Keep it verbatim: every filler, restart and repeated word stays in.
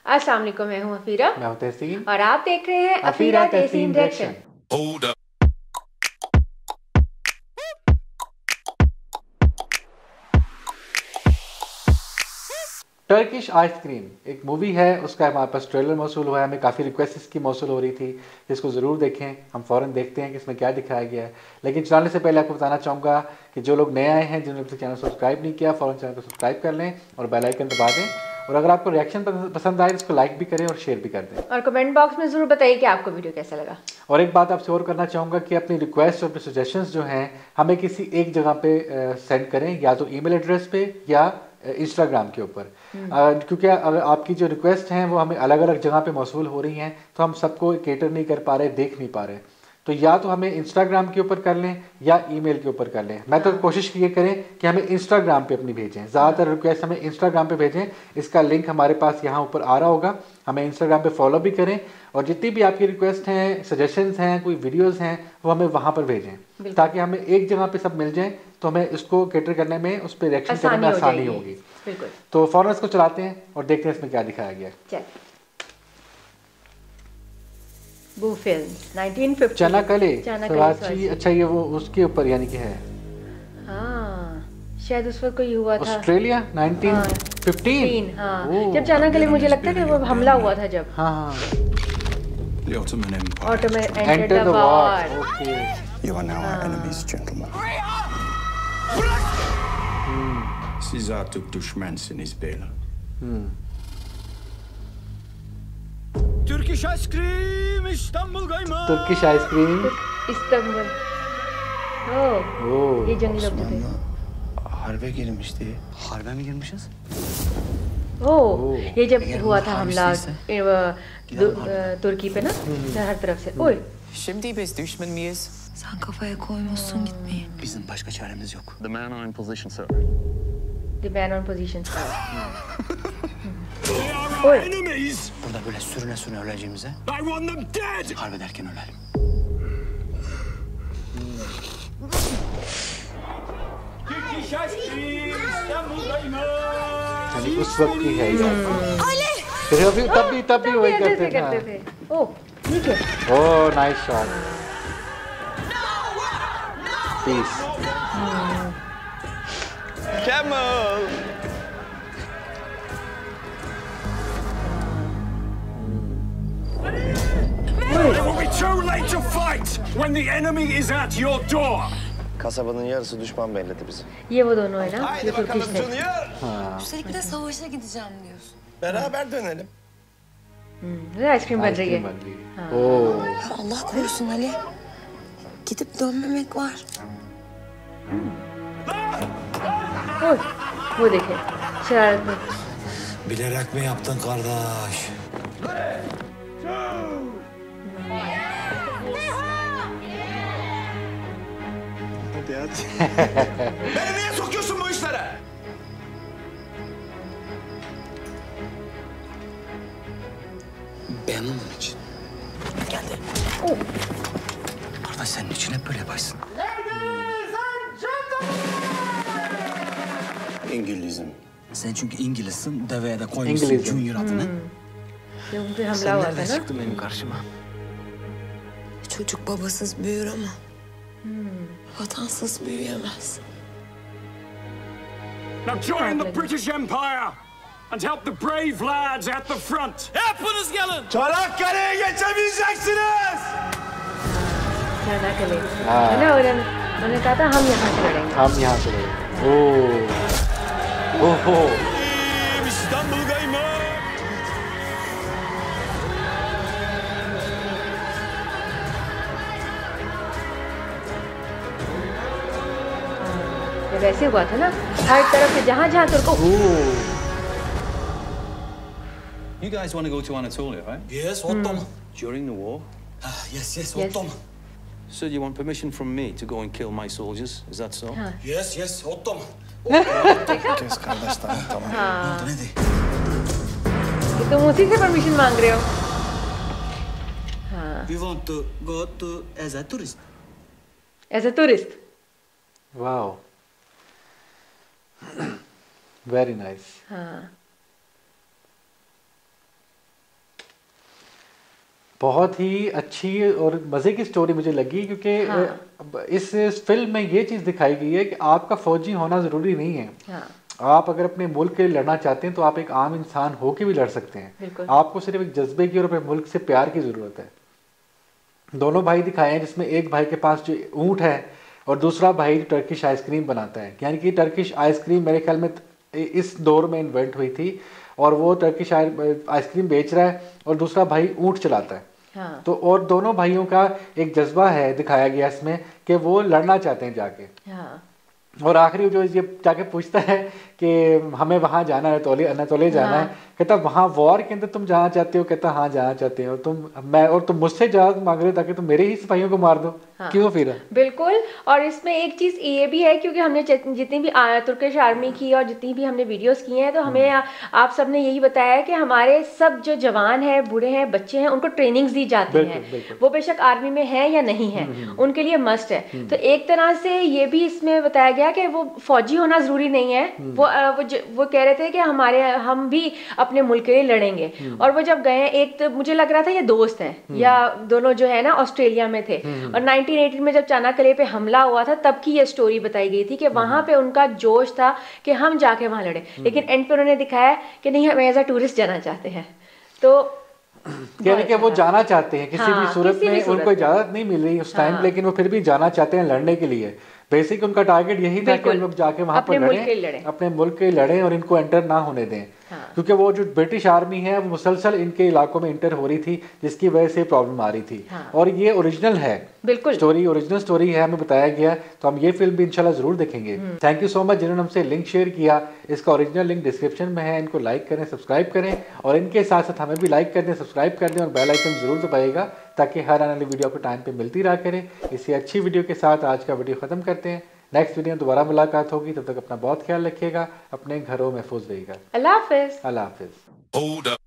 अस्सलाम वालेकुम, मैं हूँ अफीरा। मैं हूं तहसीन और आप देख रहे हैं Afira Tahsin reaction. Turkish ice cream एक मूवी है, उसका हमारे पास ट्रेलर मौसूल हुआ है। हमें काफ़ी रिक्वेस्ट इसकी मौसूल हो रही थी, जिसको ज़रूर देखें। हम फ़ौरन देखते हैं कि इसमें क्या दिखाया गया है। लेकिन चलाने से पहले आपको बताना चाहूँगा कि जो लोग नए आए हैं, जिन्होंने चैनल सब्सक्राइब नहीं किया, फ़ौरन चैनल को सब्सक्राइब कर लें और बेल आइकन दबा दें। और अगर आपको रिएक्शन पसंद आए तो इसको लाइक भी करें और शेयर भी कर दें। और कमेंट बॉक्स में ज़रूर बताइए कि आपको वीडियो कैसा लगा। और एक बात आपसे और करना चाहूँगा कि अपनी रिक्वेस्ट और अपने सजेशंस जो हैं हमें किसी एक जगह पे सेंड करें, या तो ईमेल एड्रेस पे या इंस्टाग्राम के ऊपर, क्योंकि अगर आपकी जो रिक्वेस्ट हैं वो हमें अलग अलग जगह पे मौसूल हो रही हैं, तो हम सबको केटर नहीं कर पा रहे, देख नहीं पा रहे। तो या तो हमें इंस्टाग्राम के ऊपर कर लें या ईमेल के ऊपर कर लें। मैं तो कोशिश ये करें कि हमें इंस्टाग्राम पे अपनी भेजें, ज़्यादातर रिक्वेस्ट हमें इंस्टाग्राम पे भेजें। इसका लिंक हमारे पास यहाँ ऊपर आ रहा होगा, हमें इंस्टाग्राम पे फॉलो भी करें। और जितनी भी आपकी रिक्वेस्ट हैं, सजेशंस हैं, कोई वीडियोस हैं, वो हमें वहाँ पर भेजें, ताकि हमें एक जगह पे सब मिल जाए, तो हमें इसको कैटर करने में, उस पर रिएक्शन करने में आसानी होगी। तो फौरन इसको चलाते हैं और देखते हैं इसमें क्या दिखाया गया है। बू फिल्म्स नाइनटीन फिफ्टी। चनाकले सराची। अच्छा, ये वो उसके ऊपर यानी कि है। हाँ, शायद उस वक्त कोई हुआ था। Australia nineteen fifteen. हाँ, जब चनाकले मुझे लगता है कि वो हमला हुआ था जब। हाँ हाँ। The Ottoman Empire. Ottoman entered the war. Okay. You are now our enemies, gentlemen. Caesar took düşmans in his bela. Turkish ice cream, İstanbul kaymağı. Turkish ice cream. İstanbul. Oh. ये जंगली लोग थे। Harbe girmişti. Harbe mi girmişiz? Oh, ये जब हुआ था हमला तुर्की पे ना, हर तरफ से. Oy. Şimdi biz düşman mıyız? Sen kafaya koymuşsun gitmeyi. Bizim başka çaremiz yok. The man on position, sir. The man on position, sir. Oy. Enemies. Burada böyle sürüne sürüne öleceğimize. I want them dead. Harbederken ölelim. Turkish ice cream, İstanbul'dayım. यानी उस वक्त की है ये। फिर अभी तब भी तब भी वही करते थे। ओह, ठीक है। Oh, nice shot. पीस। Camel. It will be too late to fight when the enemy is at your door. Kasabanın yarısı düşman belledi bizi. ये वो दोनों है ना, ये तुर्किश है। Üstelik bir de savaşa gideceğim diyorsun. Beraber dönelim. Hmm, ice cream बन रही है। ओह, Ya Allah korusun Ali. Gidip dönmemek var. ओह, वो देखे शरारत में। Bilerek mi yaptın kardeş? Beni niye sokuyorsun bu işlere? Ben onun için. Geldi. Oh. Kardeş, senin için hep böyle yaparsın. İngilizim. Sen çünkü İngilizsin, deveye de koymuşsun İngilizim. Junior adını. जब पे हमला Sen हुआ था nereden ना, çıktın benim karşıma? Çocuk babasız büyür ama vatansız büyüyemez. Now join the British Empire and help the brave lads at the front. Hepiniz gelin. Çanakkale'ye geçemeyeceksiniz. चनाकले। है ना, और उन्होंने कहा था हम यहाँ से लड़ेंगे। हम यहाँ से लड़ेंगे। ओह, ओहो। İstanbul kaymağı. जब ऐसे हुआ था ना, हर तरफ से जहाँ जहाँ तुर्को। You guys want to go to Anatolia, right? Yes, Ottoman. During the war? Ah, yes, yes, Yes. Ottoman. So you want permission from me to go and kill my soldiers? Is that so? हाँ। Yes, yes, Ottoman. Kes kardeş, tamam tamam. Ne oldu, ne de? कि तुम उसी से permission मांग रहे हो। हाँ। We want to go to as a tourist. As a tourist. Wow. Very nice. हाँ. बहुत ही अच्छी और मज़े की स्टोरी मुझे लगी, क्योंकि हाँ। इस फिल्म में ये चीज़ दिखाई गई है कि आपका फौजी होना ज़रूरी नहीं है। हाँ। आप अगर अपने मुल्क के लिए लड़ना चाहते हैं तो आप एक आम इंसान हो के भी लड़ सकते हैं। आपको सिर्फ एक जज्बे की और अपने मुल्क से प्यार की ज़रूरत है। दोनों भाई दिखाए हैं, जिसमें एक भाई के पास जो ऊँट है और दूसरा भाई टर्किश आइसक्रीम बनाता है। यानी कि टर्किश आइसक्रीम मेरे ख्याल में इस दौर में इन्वेंट हुई थी, और वो टर्किश आइसक्रीम बेच रहा है और दूसरा भाई ऊँट चलाता है। हाँ। तो और दोनों भाइयों का एक जज्बा है दिखाया गया इसमें कि वो लड़ना चाहते हैं जाके। हाँ। और आखिरी जो ये जाके पूछता है कि हमें वहाँ जाना है, अनातोलिया अनातोलिया जाना हाँ। है, कहता वहाँ वॉर के अंदर तुम जाना चाहते हो? कहता हाँ जाना चाहते हो तुम, मैं और तुम मुझसे जवाब मांग रहे हो ताकि तुम मेरे ही सिपाहियों को मार दो। हाँ। क्यों फिर? बिल्कुल। और इसमें एक चीज़ ये भी है, क्योंकि हमने जितनी भी तुर्किश आर्मी की और जितनी भी हमने वीडियोस की हैं, तो हमें आप सब ने यही बताया है कि हमारे सब जो जवान हैं, बूढ़े हैं, बच्चे हैं, उनको ट्रेनिंग्स दी जाती हैं। वो बेशक आर्मी में है या नहीं है, उनके लिए मस्ट है। तो एक तरह से ये भी इसमें बताया गया कि वो फौजी होना जरूरी नहीं है। वो वो वो कह रहे थे कि हमारे हम भी अपने मुल्क के लिए लड़ेंगे। और वो जब गए, एक तो मुझे लग रहा था ये दोस्त हैं या दोनों जो है ना ऑस्ट्रेलिया में थे, और नाइनटीन एटी में जब चानाकले पे हमला हुआ था तब की ये स्टोरी बताई गई थी कि वहां पे उनका जोश था कि हम जाके वहां लड़े। लेकिन एंड पे उन्होंने दिखाया कि नहीं, हम एज अ टूरिस्ट जाना चाहते हैं। तो यानी कि वो जाना चाहते हैं किसी हाँ, भी सूरत में, उनको इजाजत नहीं मिल रही उस टाइम हाँ। लेकिन वो फिर भी जाना चाहते हैं लड़ने के लिए। बेसिक उनका टारगेट यही था कि लोग जाके वहां पर लड़ें, अपने मुल्क के लड़ें और इनको एंटर ना होने दें। हाँ। क्योंकि वो जो ब्रिटिश आर्मी है वो मुसलसल इनके इलाकों में इंटर हो रही थी, जिसकी वजह से प्रॉब्लम आ रही थी। हाँ। और ये ओरिजिनल है, बिल्कुल स्टोरी ओरिजिनल स्टोरी है, हमें बताया गया। तो हम ये फिल्म भी इंशाल्लाह जरूर देखेंगे। थैंक यू सो मच जिन्होंने हमसे लिंक शेयर किया। इसका ओरिजिनल लिंक डिस्क्रिप्शन में है, इनको लाइक करें, सब्सक्राइब करें, और इनके साथ साथ हमें भी लाइक कर दें, सब्सक्राइब कर दें और बेल आइकन जरूर दबाइएगा ताकि हर आने वाली वीडियो आपको टाइम पे मिलती रहा करे। इसी अच्छी वीडियो के साथ आज का वीडियो खत्म करते हैं। नेक्स्ट वीडियो में दोबारा मुलाकात होगी, तब तक अपना बहुत ख्याल रखिएगा, अपने घरों महफूज रहिएगा। अल्लाह हाफिज। अल्लाह हाफिज।